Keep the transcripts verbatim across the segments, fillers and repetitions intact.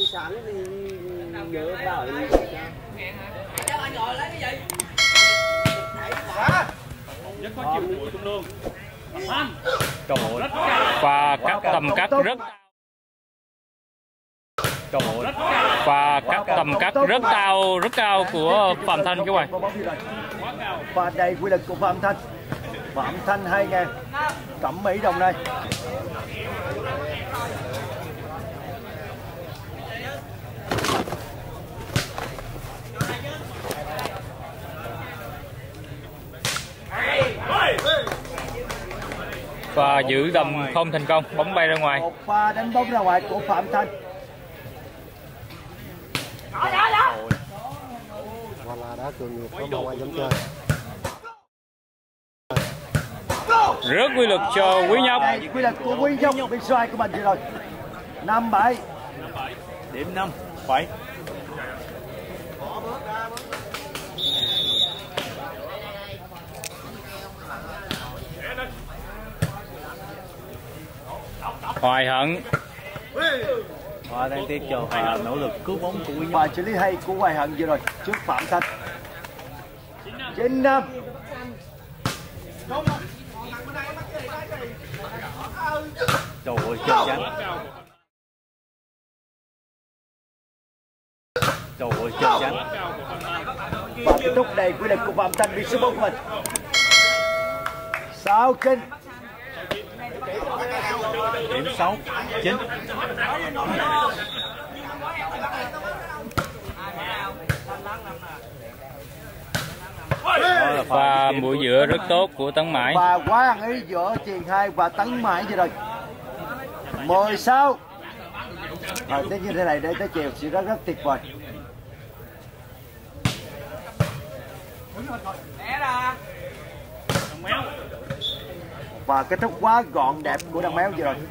sáng thì nhớ bảo đi. Cho anh ngồi lấy cái gì? Rất có chiều mũi cũng luôn. Và các tầm cắt rất và các tầm cắt rất cao rất cao của Phạm Thanh các bạn. Và đây quy lực của Phạm Thanh. Phạm Thanh hai ngàn Cẩm Mỹ Đồng Nai. Và giữ đầm không thành công, bóng bay ra ngoài. Một pha đánh bóng ra ngoài của Phạm Thanh. Hoặc là đã cường nghiệp có một ai dám chơi. Rất quy lực cho Quý Nhóc. Đây, quy lực của Quý Nhóc, bên xoay của mình rồi. năm bảy. Điểm năm bảy. Hoài Hận. Và đang tiếp chờ và nỗ lực cứu bóng của Quý Nhóc. Và xử lý hay của Hoài Hận vừa rồi trước Phạm Thanh. chín năm. Trời ơi, chơi trắng. Trời ơi, chơi trắng. Và kết thúc đầy quy lực của Phạm Thanh bị số bốn của mình. Sáu chín. Điểm sáu chín. Và mũi giữa rất tốt của Tấn Mãi. Và quá ăn ý giữa Triền Hai và Tấn Mãi vậy rồi. mười sáu. Thời tiết như thế này để tới chiều sẽ rất rất tuyệt vời. Và kết thúc quá gọn đẹp của thằng Méo vừa rồi.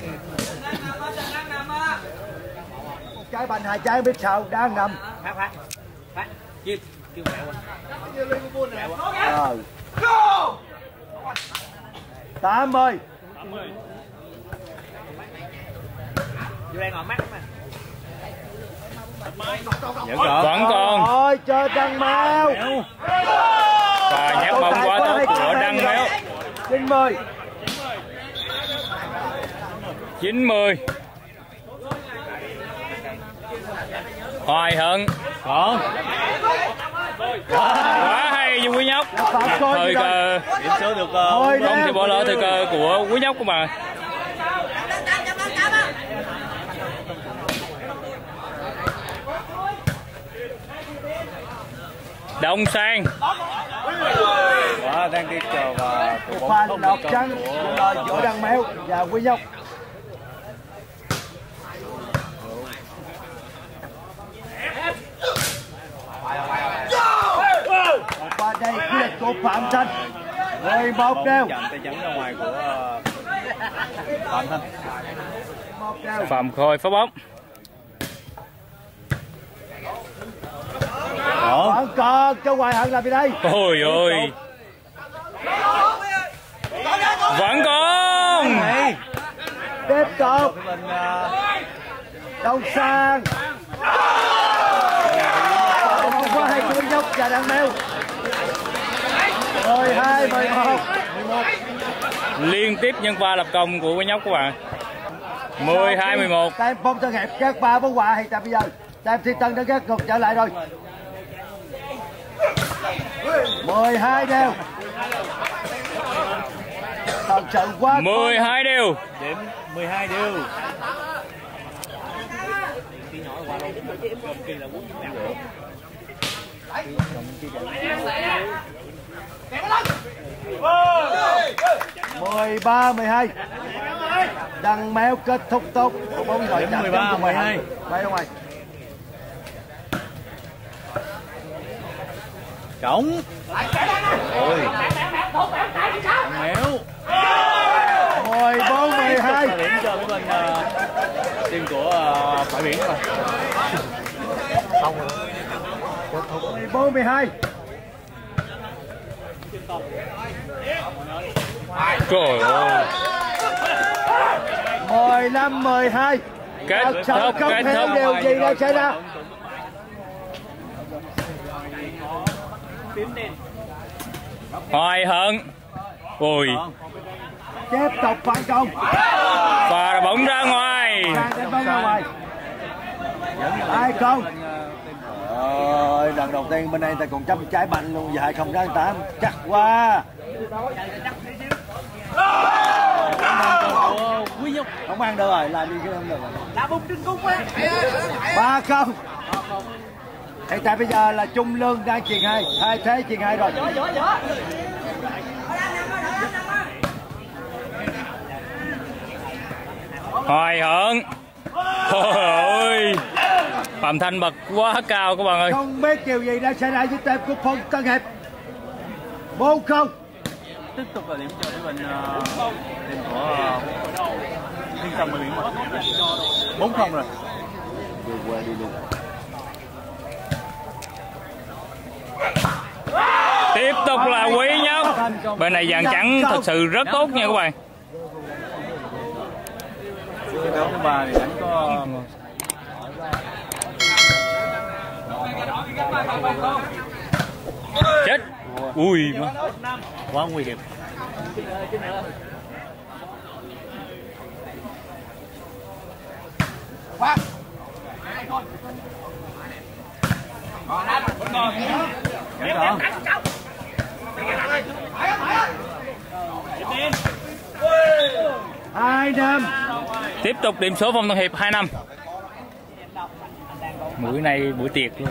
Một trái banh, hai trái biết sao đang nằm. Phát phát. Phát. Kêu kêu Rồi. tám mươi. Vô đây ngồi mắt mà. Vẫn còn. Rồi cho Đăng Méo. Và nhát bóng quá tốt của Đăng Méo. chín mươi. chín mươi. Hoài Hận. Còn. Quá hay cho Quý Nhóc. Thời cơ Điểm số được không thể bỏ lỡ thời cơ của Quý Nhóc của bạn. Đông Sang. Và đang đi chờ và Một pha lọt trắng giữa Đăng Méo và Quý Nhóc. Một pha đây quy lực của Phạm Thanh. mười một đều. chạm tay trắng ra ngoài của Phạm Thanh. Phạm Khôi phá bóng. Vẫn còn cho Hoài Hận làm gì đây? Ôi ôi. Vẫn còn. Tiếp tục. Đông Sang. Không có hai Quý Nhóc và Đăng Méo. mười hai mười một. Liên tiếp nhân pha lập công của Quý Nhóc các bạn. mười hai mười một. Tam phong thân hẹp các ba bóng quà thì bây giờ Tam Thiên Tân đã gác ngược trở lại rồi. mười hai đều. Thật sự quá. mười hai đều. Điểm mười hai đều. mười ba mười hai. Đăng Méo kết thúc tốt. Bóng rồi mười ba mười hai. Bay ra ngoài. Trống. Ôi. Méo. mười bốn mười hai. Điểm cho cái bên uh, team của uh, Bãi Biển rồi. Xong rồi. Kết thúc mười bốn mười hai. Trời ơi. mười lăm mười hai. kết Sao thúc không kết hiểu thúc điều gì đang xảy ra? Hoài Hận. Ui, Tiếp tục phản công. và bóng ra ngoài. Đang đánh bóng ra ngoài. Hai không. Ôi, lần đầu tiên bên đây ta còn chăm trái banh luôn, giờ hai không đáng tám, chắc quá. Không ăn được rồi, làm gì chứ không được rồi. Là bùng trên cung á. Ba không. Hiện tại bây giờ là Trung Lương đang chuyền hai, hai thế chuyền hai rồi. Hoài Hận. Ôi ơi, Phạm Thanh bật quá cao các bạn ơi. Không biết điều gì đang xảy ra với team của Phong Tân Hiệp. Bốn không. Tiếp tục là điểm cho đội mình điểm của Thiên Tâm và Biển Một. bốn không rồi. Đi qua đi luôn. Tiếp tục là Quý Nhóc. Bên này dàn trắng thật sự rất tốt nha các bạn. Cái đấu thứ ba thì đánh có chết. Ui, quá nguy hiểm. Hai năm. Tiếp tục điểm số Phong Tân Hiệp hai năm. Buổi này buổi tiệc luôn.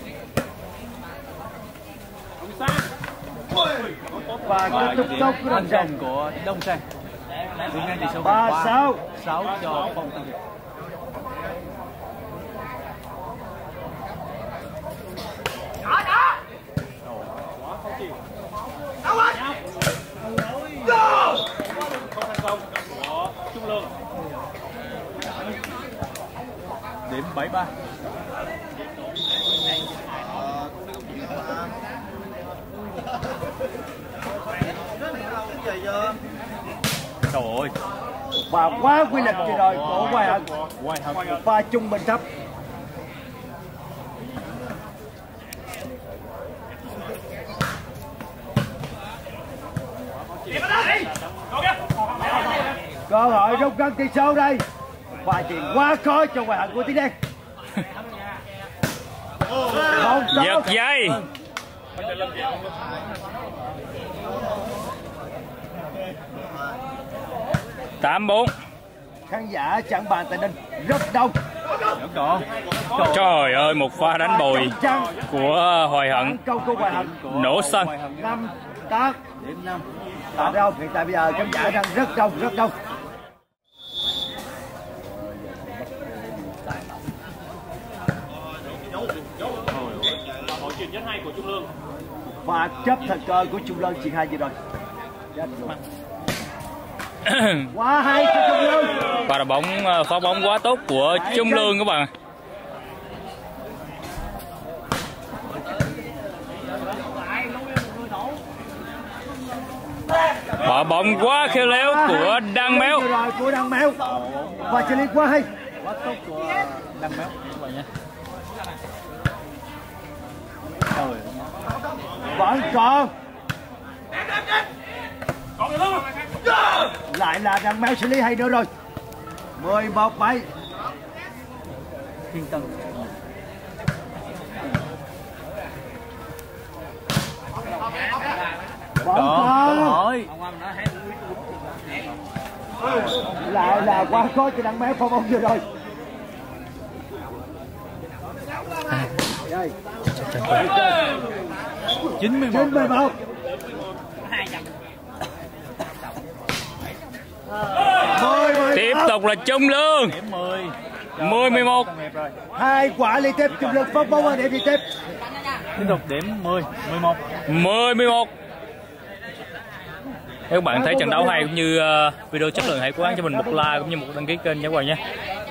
Và kết thúc tốt của thành công của Đông Sang. ba sáu. sáu cho Phong Tân Hiệp. Điểm bảy ba. Trời ơi. Và quá quy lực vừa rồi của Hoài Hận. Hoài Hận. Và trung bình thấp. Cơ hội rút ngắn tỷ số đây. Và chuyện quá khó cho Hoài Hận của Tiếng Đen. Giật dây. tám bốn. Khán giả chẳng bàn tại Ninh rất đông. Trời ơi, một pha đánh bồi của Hoài Hận. Câu của Hoài Hận Nổ sân. năm tám. Điểm năm. Tại đâu hiện tại bây giờ khán giả đang rất đông rất đông. Và chấp thời cơ của Trung Lương chuyền hai vừa rồi. Quá hay cho Trung Lương. Và là bóng phá bóng quá tốt của Trung Lương các bạn. Và bóng quá khéo léo của Đăng Méo. Của Đăng Méo. Và xử lý quá hay. Quá tốt của Đăng Méo các bạn nhé. Vẫn còn. Lại là Đăng Méo xử lý hay nữa rồi. mười một bảy. Thiên Tân. Vẫn còn. Hỏi. Lại là quá khó cho Đăng Méo pha bóng vừa rồi. chín mươi mốt. Tiếp tục là Trung Lương. Điểm mười. mười mười một. Hai quả liên tiếp Trung Lương phát bóng ở điểm liên tiếp. Tiếp tục điểm mười, mười một. mười mười một. Nếu các bạn thấy trận đấu hay cũng như uh, video chất lượng, hãy cố gắng cho mình một like cũng như một đăng ký kênh nha các bạn nhé.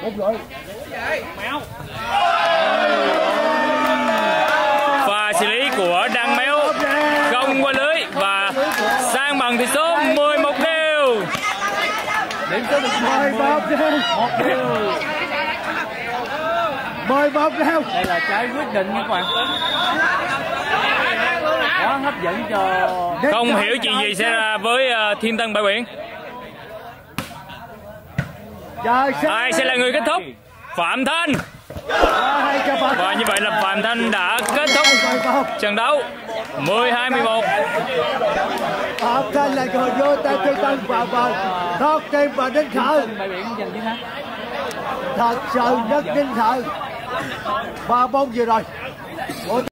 Pha xử lý của Đăng Méo không qua lưới và sang bằng tỷ số mười một đều. Điểm số được mười một đều. mười một reo. Đây là trái quyết định nha các bạn. Quá hấp dẫn cho. Không hiểu chuyện gì xảy ra với uh, Thiên Tân Bãi Biển. Ai sẽ là người kết thúc? Phạm Thanh. Và như vậy là Phạm Thanh đã kết thúc trận đấu mười hai mười một. Phạm Thanh là người vô tay Thiên Tân vào vòng thoát tim và đến khởi. Bãi Biển giành chiến thắng. Thật sự rất kinh sợ. Ba bóng vừa rồi của